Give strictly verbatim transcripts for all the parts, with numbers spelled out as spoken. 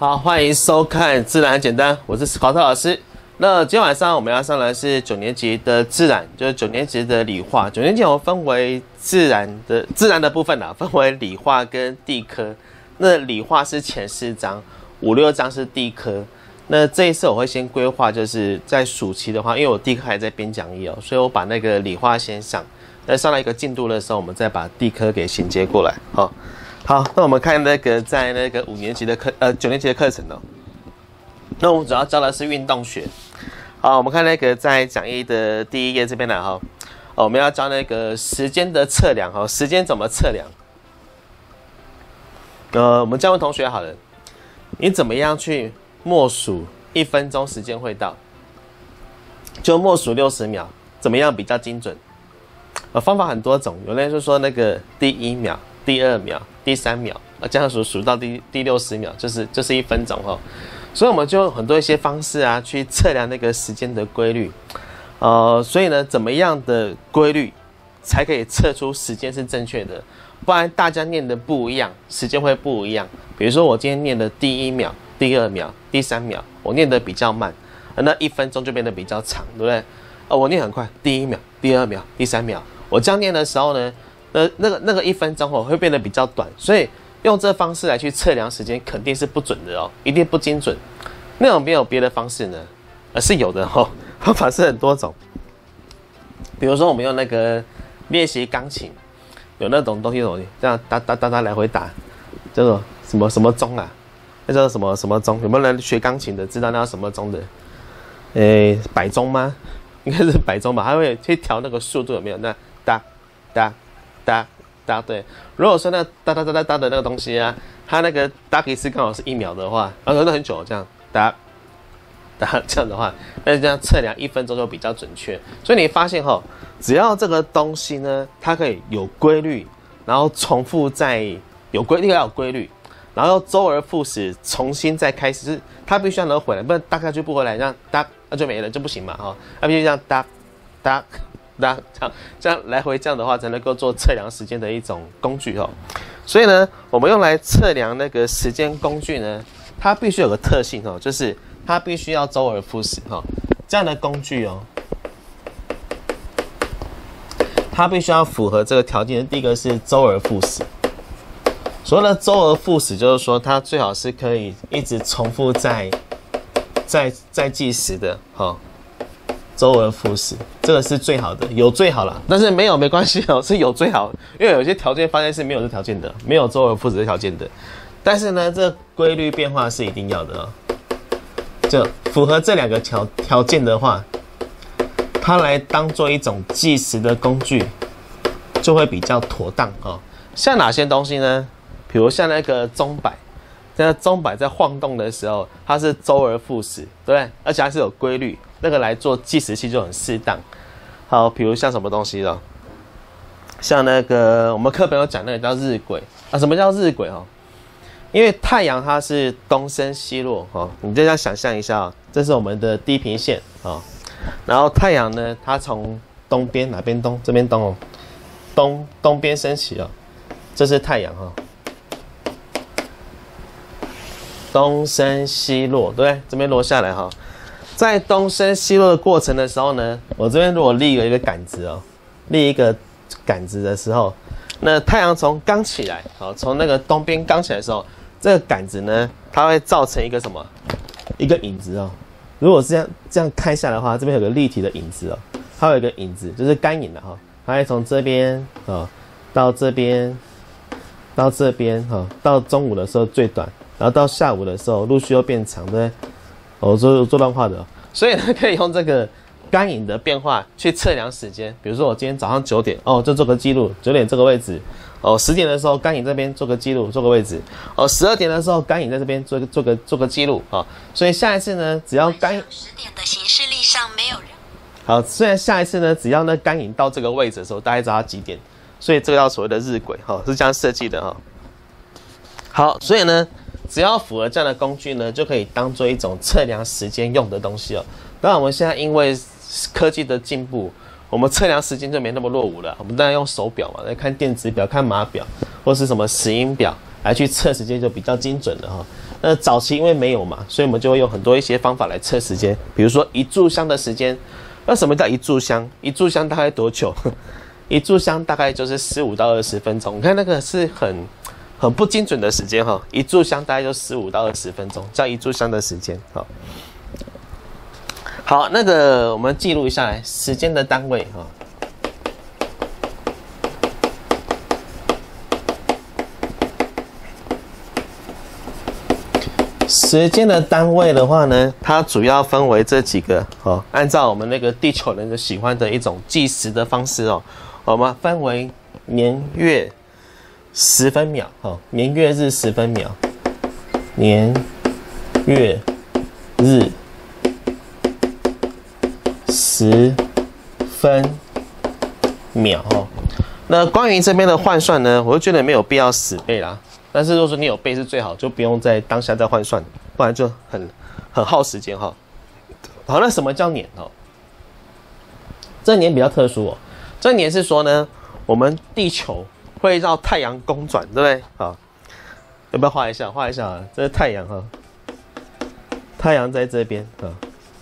好，欢迎收看《自然很简单》，我是史考特老师。那今天晚上我们要上的是九年级的自然，就是九年级的理化。九年级我分为自然的自然的部分啊，分为理化跟地科。那理化是前四章，五六章是地科。那这一次我会先规划，就是在暑期的话，因为我地科还在编讲义哦，所以我把那个理化先上。那上到一个进度的时候，我们再把地科给衔接过来。好、哦，好，那我们看那个在那个五年级的课，呃，九年级的课程哦。那我们主要教的是运动学。好，我们看那个在讲义的第一页这边来哈，哦，我们要教那个时间的测量哈，时间怎么测量？呃，我们教问同学好了，你怎么样去默数一分钟时间会到？就默数六十秒，怎么样比较精准？呃，方法很多种，有人就说那个第一秒、第二秒、第三秒，啊，这样数数到第第六十秒，就是就是一分钟哈。所以我们就有很多一些方式啊，去测量那个时间的规律。呃，所以呢，怎么样的规律才可以测出时间是正确的？不然大家念的不一样，时间会不一样。比如说我今天念的第一秒、第二秒、第三秒，我念的比较慢，那一分钟就变得比较长，对不对？哦，我念很快，第一秒、第二秒、第三秒，我这样念的时候呢，呃，那个那个一分钟哦会变得比较短，所以用这方式来去测量时间肯定是不准的哦，一定不精准。那有没有别的方式呢？呃，是有的哦，方法是很多种。比如说我们用那个练习钢琴，有那种东西，这样哒哒哒哒来回打，叫做什么什么钟啊？那叫什么什么钟？有没有人学钢琴的知道那叫什么钟的？诶，摆钟吗？应该是摆钟吧，还会去调那个速度有没有？那哒哒哒哒，对。如果说那哒哒哒哒哒的那个东西啊，它那个哒一次刚好是一秒的话，啊，那很久这样哒哒这样的话，那这样测量一分钟就比较准确。所以你发现哈，只要这个东西呢，它可以有规律，然后重复在有规律要有规律，然后周而复始，重新再开始，就是它必须要能回来，不然大概就不回来，这样哒那就没了，就不行嘛哈，那必须这样哒哒。哒，这样这样来回这样的话，才能够做测量时间的一种工具哦。所以呢，我们用来测量那个时间工具呢，它必须有个特性哦，就是它必须要周而复始哈。这样的工具哦，它必须要符合这个条件。第一个是周而复始，所谓的周而复始，就是说它最好是可以一直重复在在在计时的哈。周而复始，这个是最好的，有最好了，但是没有没关系哦，是有最好，因为有些条件发现是没有这条件的，没有周而复始这条件的，但是呢，这规律变化是一定要的哦。就符合这两个条条件的话，它来当做一种计时的工具，就会比较妥当哦。像哪些东西呢？比如像那个钟摆，那钟摆在晃动的时候，它是周而复始，对不对？而且还是有规律。那个来做计时器就很适当。好，比如像什么东西了？像那个我们课本有讲那个叫日晷啊。什么叫日晷哦？因为太阳它是东升西落哦，你就这样想象一下哦，这是我们的地平线哦。然后太阳呢，它从东边哪边东？这边东哦，东东边升起哦，这是太阳哦。东升西落，对不对？这边落下来哈、哦。在东升西落的过程的时候呢，我这边如果立了一个杆子哦，立一个杆子的时候，那太阳从刚起来，好，从那个东边刚起来的时候，这个杆子呢，它会造成一个什么？一个影子哦。如果这样这样看下来的话，这边有个立体的影子哦，它有一个影子，就是干影的哈，它会从这边哦到这边，到这边哈，到中午的时候最短，然后到下午的时候陆续又变长，对不对？我做做乱画的、哦，所以呢，可以用这个干影的变化去测量时间。比如说，我今天早上九点，哦，就做个记录，九点这个位置，哦，十点的时候干影这边做个记录，做个位置，哦，十二点的时候干影在这边做个做个做个记录啊、哦。所以下一次呢，只要干十点的行事历上没有人。 好，虽然下一次呢，只要呢干影到这个位置的时候，大概知道它几点，所以这个叫所谓的日晷，哈、哦，是这样设计的哈、哦。好，所以呢。只要符合这样的工具呢，就可以当做一种测量时间用的东西哦。当然，我们现在因为科技的进步，我们测量时间就没那么落伍了。我们当然用手表嘛，来看电子表、看码表，或是什么石英表来去测时间，就比较精准了哈、哦。 那早期因为没有嘛，所以我们就会用很多一些方法来测时间，比如说一炷香的时间。那什么叫一炷香？一炷香大概多久？一炷香大概就是十五到二十分钟。你看那个是很很不精准的时间哈，一炷香大概就十五到二十分钟，叫一炷香的时间。好，好，那个我们记录一下来时间的单位哈。时间的单位的话呢，它主要分为这几个哦。按照我们那个地球人的喜欢的一种计时的方式哦，我们分为年月十分秒哦，年月日十分秒，年月日十分秒哦。那关于这边的换算呢，我就觉得没有必要死背啦。但是如果说你有背是最好，就不用在当下再换算，不然就很很耗时间哈。好，那什么叫年哦？这年比较特殊哦。这年是说呢，我们地球会绕太阳公转，对不对？好，要不要画一下？画一下啊，这是太阳哈，太阳在这边啊，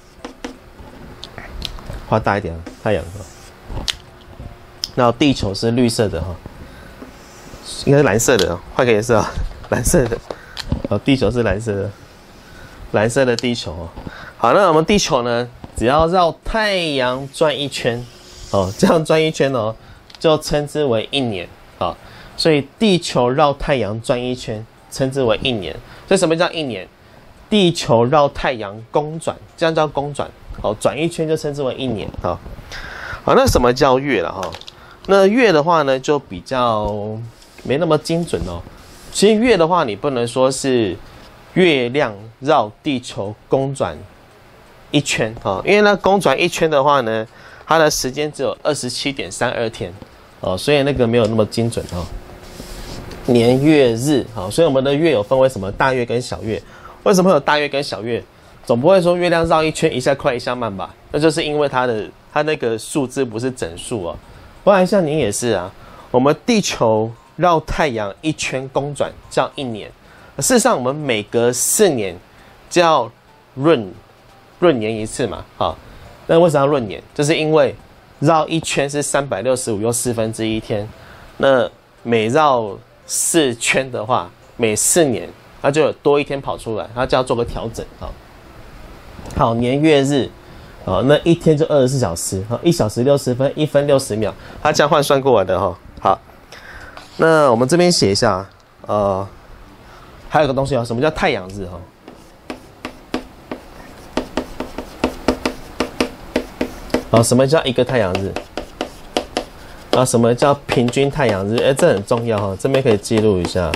画大一点啊，太阳哈。然后地球是绿色的哈。应该是蓝色的，换个颜色啊，蓝色的。哦，地球是蓝色的，蓝色的地球哦。好，那我们地球呢，只要绕太阳转一圈，哦，这样转一圈哦，就称之为一年啊。所以地球绕太阳转一圈，称之为一年。所以什么叫一年？地球绕太阳公转，这样叫公转。哦，转一圈就称之为一年啊。好，那什么叫月了哈？那月的话呢，就比较没那么精准哦。其实月的话，你不能说是月亮绕地球公转一圈哦，因为呢，公转一圈的话呢，它的时间只有二十七点三二天哦，所以那个没有那么精准哦。年月日好，所以我们的月有分为什么大月跟小月？为什么会有大月跟小月？总不会说月亮绕一圈一下快一下慢吧？那就是因为它的它那个数字不是整数哦。不然像您也是啊，我们地球绕太阳一圈公转叫一年，事实上我们每隔四年就要闰闰年一次嘛，好，那为什么要闰年？就是因为绕一圈是三百六十五又四分之一天，那每绕四圈的话，每四年它就有多一天跑出来，它就要做个调整，好，好，年月日。哦，那一天就二十四小时，哈，一小时六十分，一分六十秒，它这样换算过来的哈。好，那我们这边写一下，呃，还有个东西啊，什么叫太阳日哈？好，什么叫一个太阳日？啊，什么叫平均太阳日？哎，这很重要哈，这边可以记录一下。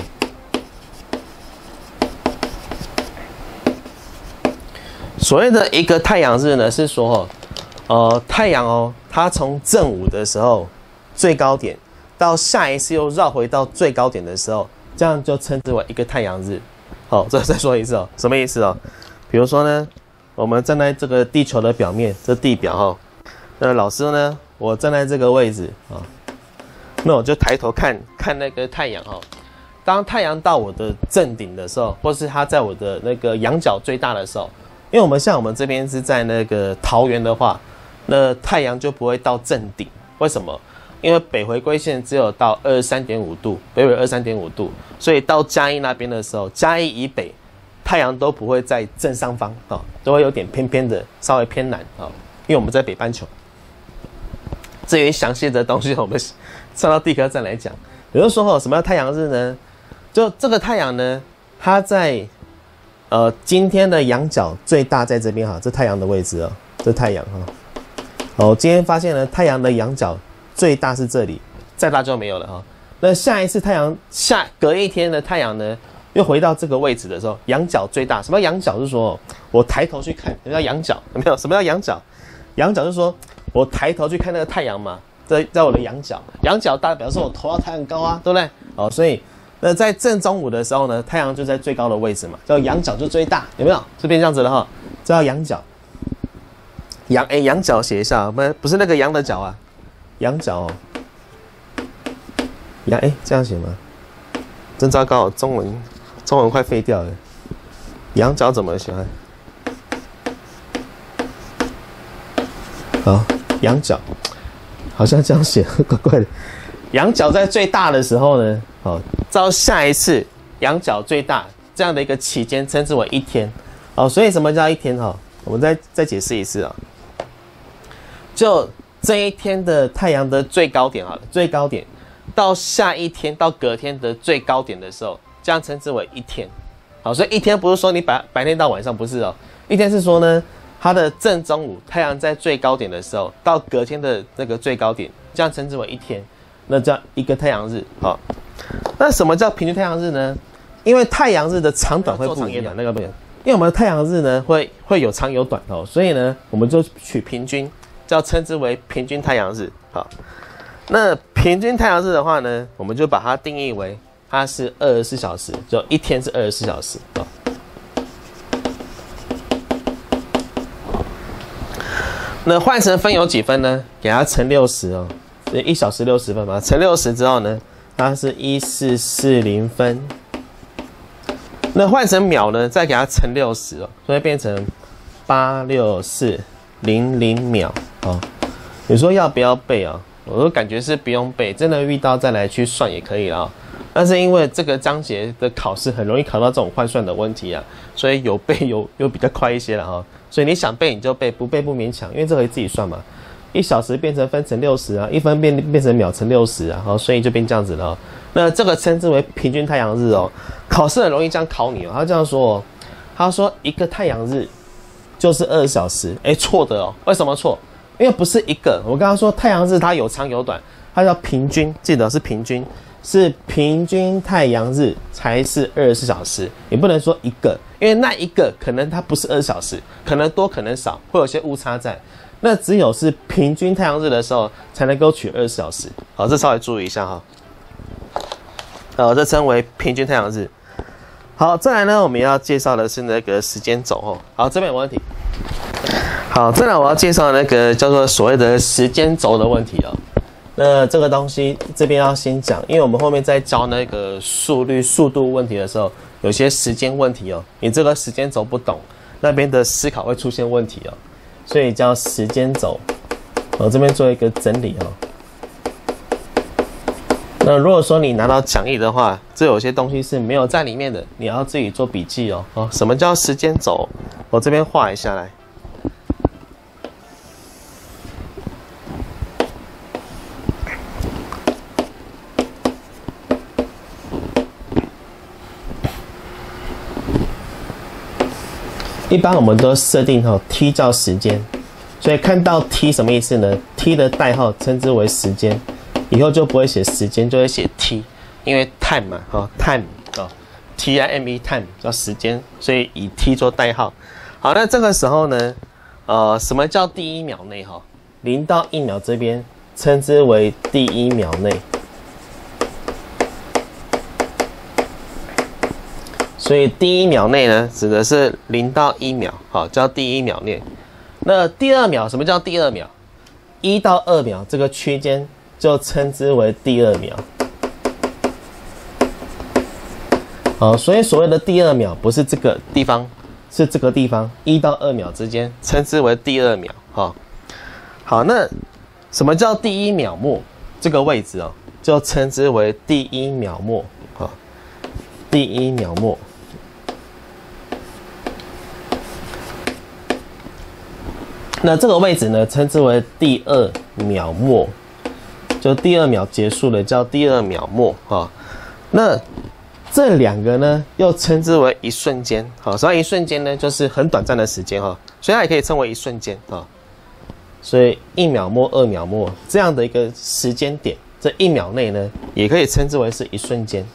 所谓的一个太阳日呢，是说，呃，太阳哦，它从正午的时候最高点，到下一次又绕回到最高点的时候，这样就称之为一个太阳日。好，这再说一次哦，什么意思哦？比如说呢，我们站在这个地球的表面，这地表哈，那老师呢，我站在这个位置啊，那我就抬头看看那个太阳哈。当太阳到我的正顶的时候，或是它在我的那个仰角最大的时候。因为我们像我们这边是在那个桃园的话，那太阳就不会到正顶。为什么？因为北回归线只有到二十三点五度，北纬二十三点五度，所以到嘉义那边的时候，嘉义以北，太阳都不会在正上方啊、哦，都会有点偏偏的，稍微偏南啊、哦。因为我们在北半球。至于详细的东西，我们上到地壳站来讲。比如说，什么叫太阳日呢？就这个太阳呢，它在。呃，今天的仰角最大在这边哈，这太阳的位置哦，这太阳哈。哦，今天发现了太阳的仰角最大是这里，再大就没有了哈。那下一次太阳下隔一天的太阳呢，又回到这个位置的时候，仰角最大。什么仰角？是说我抬头去看，什么叫仰角？有没有？什么叫仰角？仰角就是说我抬头去看那个太阳嘛，在在我的仰角，仰角大表示我头要抬很高啊，对不对？哦，所以。那在正中午的时候呢，太阳就在最高的位置嘛，叫仰角就最大，有没有？这边这样子的哈，这叫仰角。仰哎，仰角写一下，不不是那个羊的角啊，仰角哦。仰哎，这样写吗？真糟糕，中文中文快废掉了。 仰角怎么写？好，仰角好像这样写，怪怪的。仰角在最大的时候呢，好，到下一次仰角最大这样的一个期间，称之为一天。哦，所以什么叫一天？哈，我们再再解释一次啊。就这一天的太阳的最高点，好了，最高点到下一天到隔天的最高点的时候，这样称之为一天。好，所以一天不是说你白白天到晚上，不是哦，一天是说呢，它的正中午太阳在最高点的时候，到隔天的那个最高点，这样称之为一天。那叫一个太阳日。好，那什么叫平均太阳日呢？因为太阳日的长短会不一样，那个不一样。因为我们的太阳日呢会会有长有短哦，所以呢我们就取平均，叫称之为平均太阳日。好，那平均太阳日的话呢，我们就把它定义为它是二十四小时，就一天是二十四小时。好，那换成分有几分呢？给它乘六十哦，一小时六十分嘛，乘六十之后呢，它是一四四零分。那换成秒呢，再给它乘六十哦，所以变成八六四零零秒哦。你说要不要背啊？我都感觉是不用背，真的遇到再来去算也可以啦。但是因为这个章节的考试很容易考到这种换算的问题啊，所以有背有有比较快一些了哈。所以你想背你就背，不背不勉强，因为这可以自己算嘛。一小时变成分乘六十啊，一分变变成秒乘六十啊，好，所以就变这样子了、哦。那这个称之为平均太阳日哦。考试很容易这样考你哦，他这样说哦，他说一个太阳日就是二十小时，哎，错的哦。为什么错？因为不是一个，我刚刚说太阳日它有长有短，它叫平均，记得是平均，是平均太阳日才是二十四小时，你不能说一个，因为那一个可能它不是二十小时，可能多可能少，会有些误差在。那只有是平均太阳日的时候才能够取二十小时，好，这稍微注意一下哈。呃，这称为平均太阳日。好，再来呢，我们要介绍的是那个时间轴哦。好，这边有问题。好，再来我要介绍那个叫做所谓的时间轴的问题哦。那这个东西这边要先讲，因为我们后面在教那个速率、速度问题的时候，有些时间问题哦，你这个时间轴不懂，那边的思考会出现问题哦。所以叫时间轴，我这边做一个整理哦。那如果说你拿到讲义的话，这有些东西是没有在里面的，你要自己做笔记哦。哦，什么叫时间轴？我这边画一下来。一般我们都设定哈 T 叫时间，所以看到 T 什么意思呢 ？T 的代号称之为时间，以后就不会写时间，就会写 T， 因为 time 嘛，哈 time 哦 ，T I M E time 叫时间，所以以 T 做代号。好，那这个时候呢，呃，什么叫第一秒内哈？零到一秒这边称之为第一秒内。所以第一秒内呢，指的是零到一秒，好，叫第一秒内。那第二秒，什么叫第二秒？一到二秒这个区间就称之为第二秒。好，所以所谓的第二秒不是这个地方，是这个地方，一到二秒之间称之为第二秒。好，好，那什么叫第一秒末？这个位置哦，就称之为第一秒末。好，第一秒末。那这个位置呢，称之为第二秒末，就第二秒结束了，叫第二秒末啊、哦。那这两个呢，又称之为一瞬间，好，所以一瞬间呢，就是很短暂的时间哈、哦，所以它也可以称为一瞬间啊、哦。所以一秒末、二秒末这样的一个时间点，这一秒内呢，也可以称之为是一瞬间。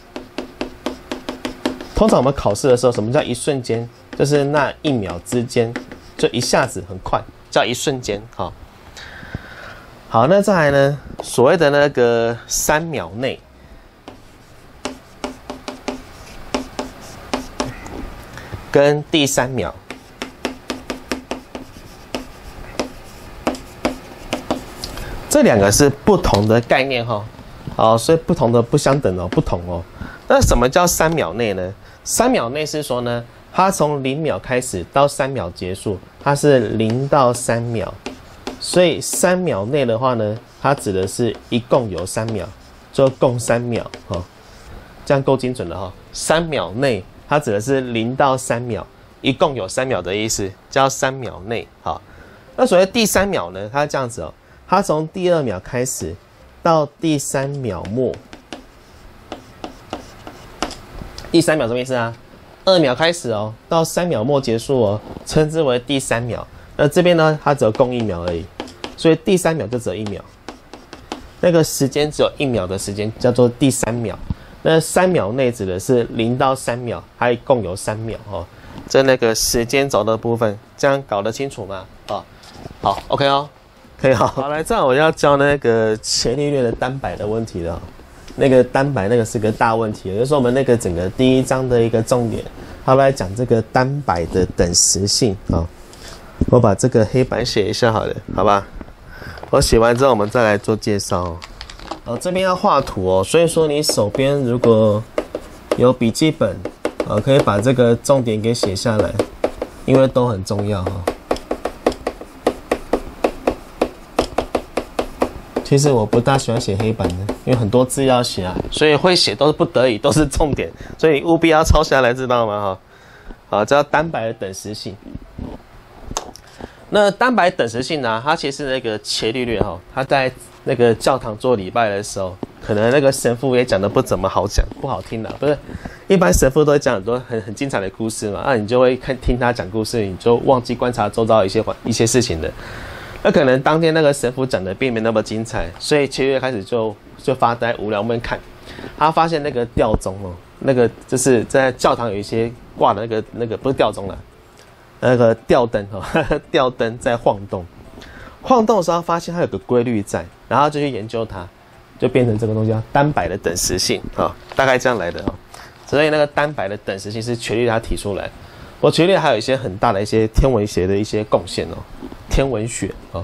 通常我们考试的时候，什么叫一瞬间？就是那一秒之间，就一下子很快。叫一瞬间，好，好，那再来呢？所谓的那个三秒内，跟第三秒，这两个是不同的概念哈。好，所以不同的不相等哦，不同哦。那什么叫三秒内呢？三秒内是说呢， 它从零秒开始到三秒结束，它是零到三秒，所以三秒内的话呢，它指的是一共有三秒，就共三秒哈，这样够精准了哈。三秒内，它指的是零到三秒，一共有三秒的意思，叫三秒内好。那所谓第三秒呢，它这样子哦，它从第二秒开始到第三秒末，第三秒什么意思啊？二秒开始哦，到三秒末结束哦，称之为第三秒。那这边呢，它只有共一秒而已，所以第三秒就只有一秒。那个时间只有一秒的时间叫做第三秒。那三秒内指的是零到三秒，它一共有三秒哦。这那个时间轴的部分，这样搞得清楚吗？哦，好 ，OK 哦，可以好。好，来，这样我要教那个伽利略的单摆的问题了。那个单摆那个是个大问题，就是我们那个整个第一章的一个重点，它来讲这个单摆的等时性啊。我把这个黑板写一下好了，好吧？我写完之后，我们再来做介绍哦。哦，这边要画图哦，所以说你手边如果有笔记本，呃，可以把这个重点给写下来，因为都很重要哈。其实我不大喜欢写黑板的，因为很多字要写啊，所以会写都是不得已，都是重点，所以你务必要抄下来，知道吗？哈，好，这叫单摆的等时性。那单摆等时性呢、啊，它其实那个伽利略哈，他在那个教堂做礼拜的时候，可能那个神父也讲的不怎么好讲，不好听的，不是？一般神父都会讲很多很很精彩的故事嘛，那、啊、你就会看听他讲故事，你就忘记观察周遭一些一些事情的。那可能当天那个神父讲的并没那么精彩，所以伽利略开始就就发呆无聊闷看，他发现那个吊钟哦，那个就是在教堂有一些挂的那个那个不是吊钟啦，那个吊灯哦，吊灯在晃动，晃动的时候发现它有个规律在，然后就去研究它，就变成这个东西叫单摆的等时性啊、哦，大概这样来的哦。所以那个单摆的等时性是伽利略他提出来，我伽利略还有一些很大的一些天文学的一些贡献哦。天文学哦，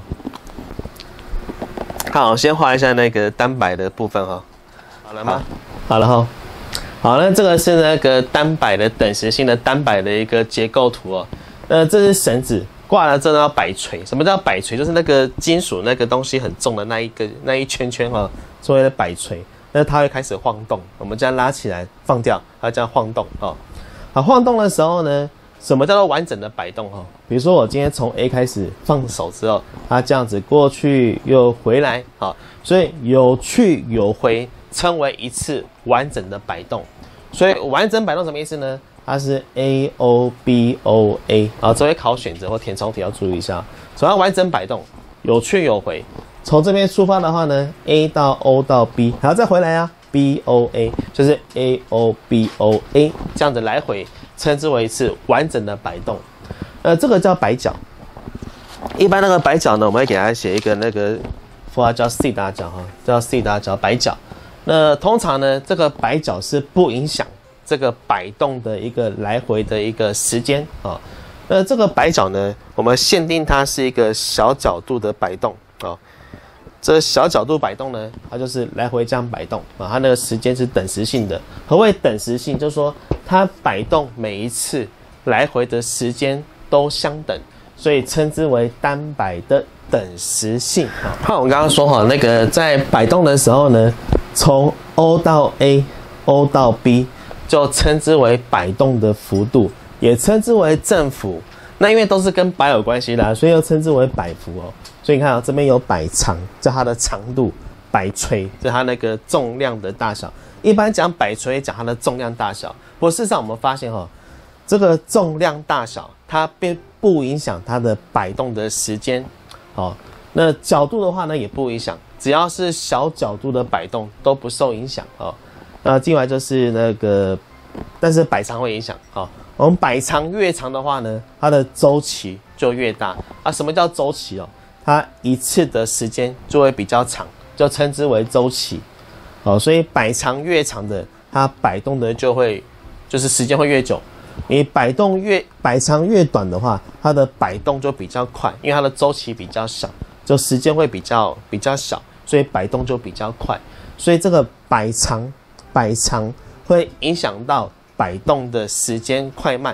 好，先画一下那个单摆的部分哈、哦，好了吗？好了哈，好，那这个是那个单摆的等时性的单摆的一个结构图哦。那这是绳子挂了之后要摆锤，什么叫摆锤？就是那个金属那个东西很重的那一个那一圈圈哈、哦，作为的摆锤，那它会开始晃动，我们这样拉起来放掉，它这样晃动哦。好，晃动的时候呢？什么叫做完整的摆动哈？比如说我今天从 A 开始放手之后，它这样子过去又回来，好，所以有去有回，称为一次完整的摆动。所以完整摆动什么意思呢？它是 A O B O A， 啊，这位考选择或填充题要注意一下。首先完整摆动，有去有回，从这边出发的话呢 ，A 到 O 到 B， 还要再回来啊 ，B O A 就是 A O B O A 这样子来回。称之为一次完整的摆动，呃，这个叫摆角。一般那个摆角呢，我们会给它写一个那个符号叫 C 大角哈，叫 C 大角摆角。那通常呢，这个摆角是不影响这个摆动的一个来回的一个时间啊。那这个摆角呢，我们限定它是一个小角度的摆动啊。这小角度摆动呢，它就是来回这样摆动啊，它那个时间是等时性的。何谓等时性？就是说它摆动每一次来回的时间都相等，所以称之为单摆的等时性。好，我们刚刚说哈，那个在摆动的时候呢，从 O 到 A，O 到 B， 就称之为摆动的幅度，也称之为振幅。那因为都是跟摆有关系的、啊，所以又称之为摆幅哦。所以你看啊、哦，这边有摆长，叫它的长度；摆锤，就它那个重量的大小。一般讲摆锤，讲它的重量大小。不过事实上，我们发现哈、哦，这个重量大小它并不影响它的摆动的时间。好、哦，那角度的话呢，也不影响，只要是小角度的摆动都不受影响哦。那另外就是那个，但是摆长会影响。好、哦，我们摆长越长的话呢，它的周期就越大。啊，什么叫周期哦？它一次的时间就会比较长，就称之为周期。哦，所以摆长越长的，它摆动的就会，就是时间会越久。你摆动越摆长越短的话，它的摆动就比较快，因为它的周期比较小，就时间会比较比较小，所以摆动就比较快。所以这个摆长摆长会影响到摆动的时间快慢。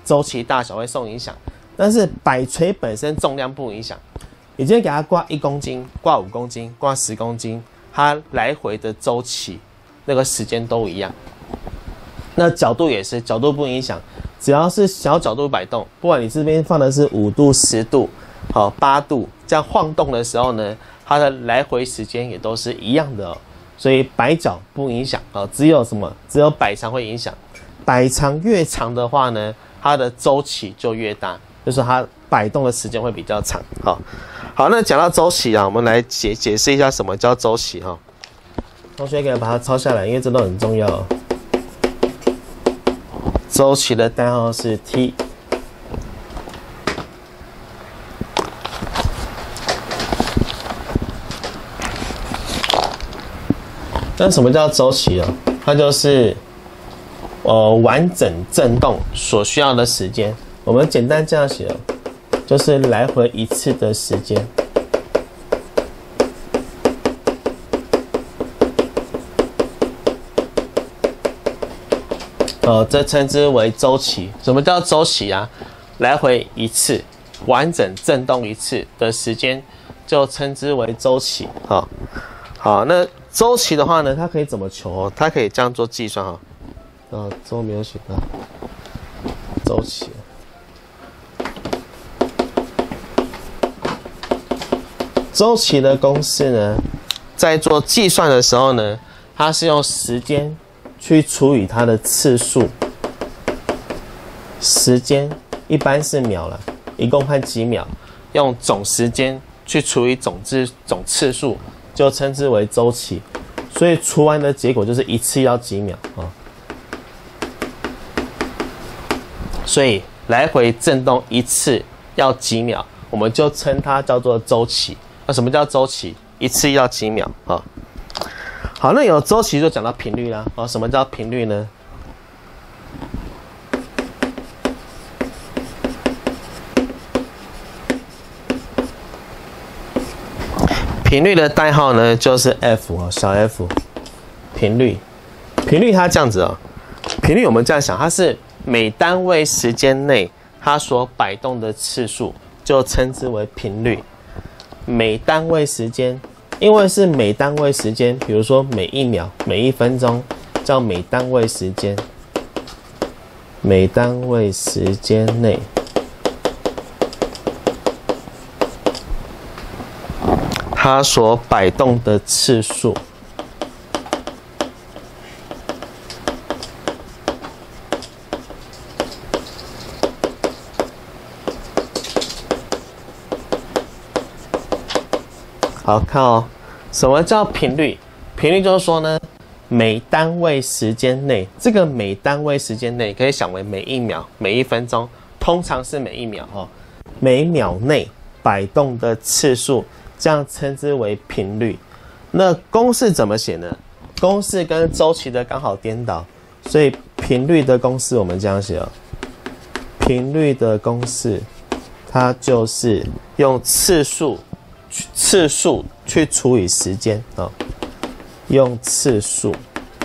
周期大小会受影响，但是摆锤本身重量不影响。你今天给它挂一公斤、挂五公斤、挂十公斤，它来回的周期那个时间都一样。那角度也是，角度不影响，只要是小角度摆动，不管你这边放的是五度、十度、好八度，这样晃动的时候呢，它的来回时间也都是一样的哦。所以摆角不影响啊，只有什么？只有摆长会影响。摆长越长的话呢，它的周期就越大，就是它摆动的时间会比较长。好，好，那讲到周期啊，我们来解解释一下什么叫周期哈。同学可以把它抄下来，因为这都很重要哦。周期的代号是 T。那什么叫周期啊？它就是呃完整振动所需要的时间。我们简单这样写哦，就是来回一次的时间。呃，这称之为周期。什么叫周期啊？来回一次，完整振动一次的时间，就称之为周期。好，好，那周期的话呢，它可以怎么求哦？它可以这样做计算哈。呃，周没有写到周期。周期的公式呢，在做计算的时候呢，它是用时间去除以它的次数。时间一般是秒了，一共看几秒，用总时间去除以总次总次数，就称之为周期。所以除完的结果就是一次要几秒啊。所以来回振动一次要几秒，我们就称它叫做周期。那什么叫周期？一次要几秒啊？好，那有周期就讲到频率啦。哦，什么叫频率呢？频率的代号呢就是 F 哦，小 f。频率，频率它这样子哦，频率我们这样想，它是每单位时间内它所摆动的次数，就称之为频率。每单位时间，因为是每单位时间，比如说每一秒、每一分钟，叫每单位时间。每单位时间内，它所摆动的次数。好看哦，什么叫频率？频率就是说呢，每单位时间内，这个每单位时间内可以想为每一秒、每一分钟，通常是每一秒哦，每秒内摆动的次数，这样称之为频率。那公式怎么写呢？公式跟周期的刚好颠倒，所以频率的公式我们这样写哦，频率的公式，它就是用次数。次数去除以时间啊、哦，用次数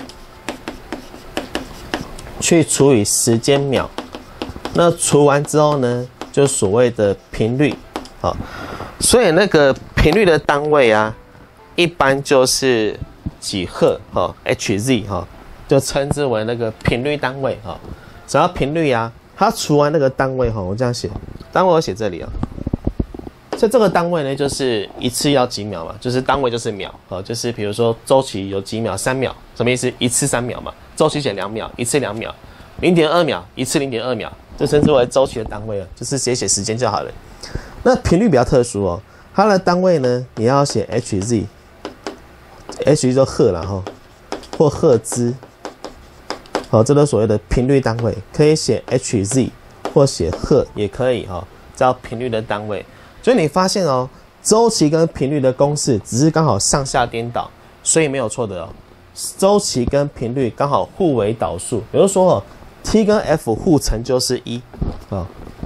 去除以时间秒，那除完之后呢，就所谓的频率啊、哦。所以那个频率的单位啊，一般就是几赫哈、哦、，H Z 哈、哦，就称之为那个频率单位哈、哦。只要频率啊，它除完那个单位哈、哦，我这样写，单位我写这里啊。所以这个单位呢，就是一次要几秒嘛，就是单位就是秒，哦，就是比如说周期有几秒，三秒，什么意思？一次三秒嘛，周期写两秒，一次两秒，零点二秒，一次零点二秒，这称之为周期的单位了，就是写写时间就好了。那频率比较特殊哦，它的单位呢，你要写 H Z，H 就赫啦哈，或赫兹，好，这都所谓的频率单位，可以写 H Z 或写赫也可以哈，叫频率的单位。所以你发现哦，周期跟频率的公式只是刚好上下颠倒，所以没有错的哦。周期跟频率刚好互为导数，比如说哦 ，T 跟 F 互乘就是一啊。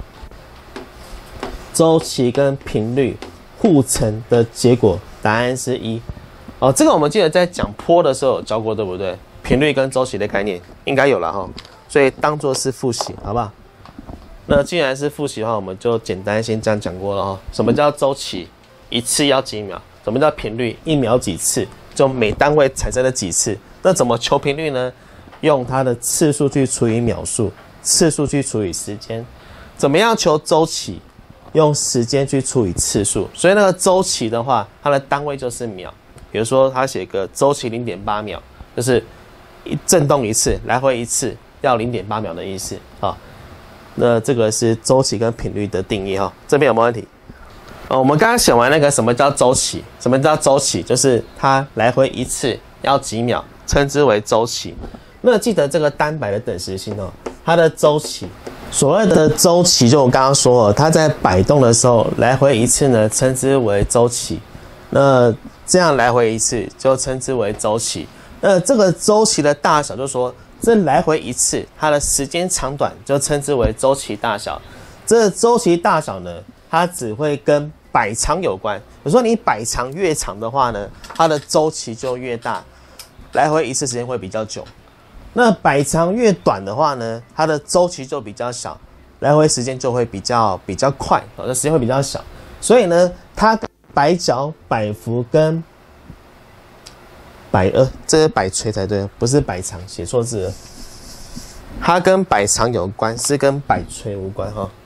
周期跟频率互乘的结果答案是一哦。这个我们记得在讲波的时候有教过，对不对？频率跟周期的概念应该有了哈，所以当作是复习，好不好？ 那既然是复习的话，我们就简单先这样讲过了哈。什么叫周期？一次要几秒？什么叫频率？一秒几次？就每单位产生了几次？那怎么求频率呢？用它的次数去除以秒数，次数去除以时间。怎么样求周期？用时间去除以次数。所以那个周期的话，它的单位就是秒。比如说，它写个周期 零点八秒，就是一震动一次，来回一次要 零点八秒的意思啊。那这个是周期跟频率的定义哈，这边有没有问题？哦，我们刚刚写完那个什么叫周期？什么叫周期？就是它来回一次要几秒，称之为周期。那记得这个单摆的等时性哦，它的周期，所谓的周期，就我刚刚说了，它在摆动的时候来回一次呢，称之为周期。那这样来回一次就称之为周期。那这个周期的大小，就是说这来回一次，它的时间长短就称之为周期大小。这周期大小呢，它只会跟摆长有关。比如说你摆长越长的话呢，它的周期就越大，来回一次时间会比较久。那摆长越短的话呢，它的周期就比较小，来回时间就会比较比较快，哦，这时间会比较小。所以呢，它摆角、摆幅跟摆呃，这是摆锤才对，不是摆长，写错字了。它跟摆长有关，是跟摆锤无关哈。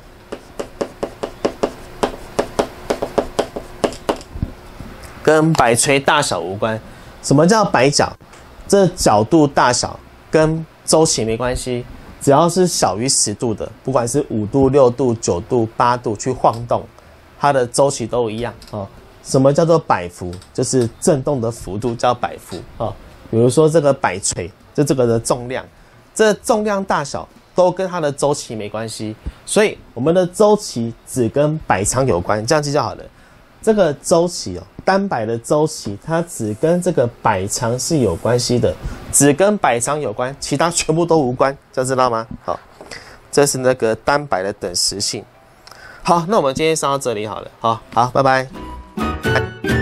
跟摆锤大小无关。什么叫摆角？这角度大小跟周期没关系，只要是小于十度的，不管是五度、六度、九度、八度去晃动，它的周期都一样哦。什么叫做摆幅？就是震动的幅度叫摆幅哦。比如说这个摆锤，就这个的重量，这重量大小都跟它的周期没关系，所以我们的周期只跟摆长有关，这样记就好了。这个周期哦，单摆的周期，它只跟这个摆长是有关系的，只跟摆长有关，其他全部都无关，这样知道吗？好，这是那个单摆的等时性。好，那我们今天上到这里好了，好好，拜拜。